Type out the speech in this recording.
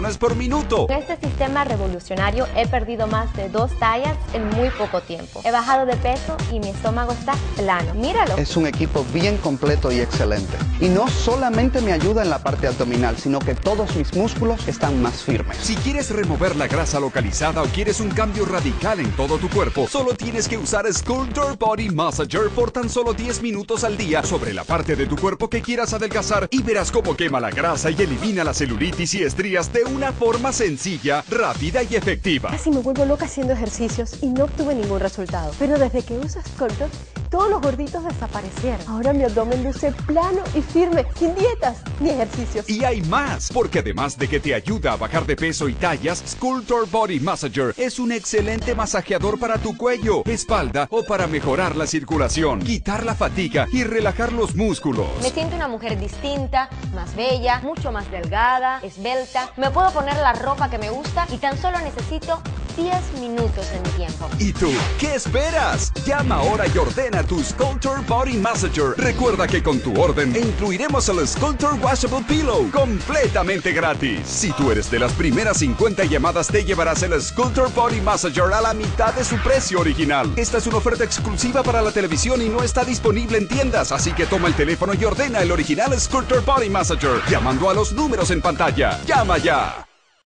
contracciones por minuto. Con este sistema revolucionario he perdido más de 2 tallas en muy poco tiempo. He bajado de peso y mi estómago está plano. Míralo. Es un equipo bien completo y excelente. Y no solamente me ayuda en la parte abdominal, sino que todos mis músculos están más firmes. Si quieres remover la grasa localizada o quieres un cambio radical en todo tu cuerpo, solo tienes que usar Sculptor Body Massager por tan solo 10 minutos al día sobre la parte de tu cuerpo que quieras adelgazar y verás cómo quema la grasa y elimina la celulitis y estrías de una forma sencilla, rápida y efectiva. Casi me vuelvo loca haciendo ejercicios y no obtuve ningún resultado. Pero desde que uso Sculptor, todos los gorditos desaparecieron. Ahora mi abdomen luce plano y firme, sin dietas ni ejercicios. Y hay más, porque además de que te ayuda a bajar de peso y tallas, Sculptor Body Massager es un excelente masajeador para tu cuello, espalda o para mejorar la circulación, quitar la fatiga y relajar los músculos. Me siento una mujer distinta, más bella, mucho más delgada, esbelta. Me puedo poner la ropa que me gusta y tan solo necesito 10 minutos de mi tiempo. ¿Y tú? ¿Qué esperas? Llama ahora y ordena tu Sculptor Body Massager. Recuerda que con tu orden incluiremos el Sculptor Washable Pillow completamente gratis. Si tú eres de las primeras 50 llamadas, te llevarás el Sculptor Body Massager a la mitad de su precio original. Esta es una oferta exclusiva para la televisión y no está disponible en tiendas, así que toma el teléfono y ordena el original Sculptor Body Massager llamando a los números en pantalla. ¡Llama ya!